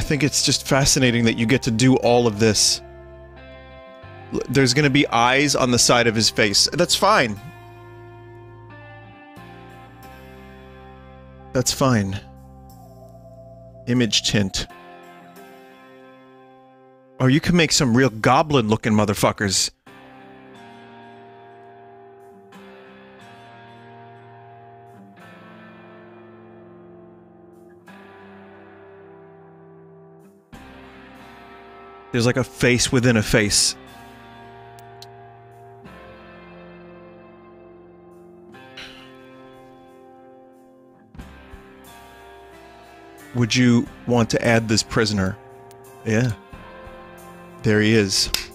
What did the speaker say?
think it's just fascinating that you get to do all of this. There's gonna be eyes on the side of his face. That's fine. That's fine. Image tint. Oh, you can make some real goblin-looking motherfuckers. There's like a face within a face. Would you want to add this prisoner? Yeah. There he is.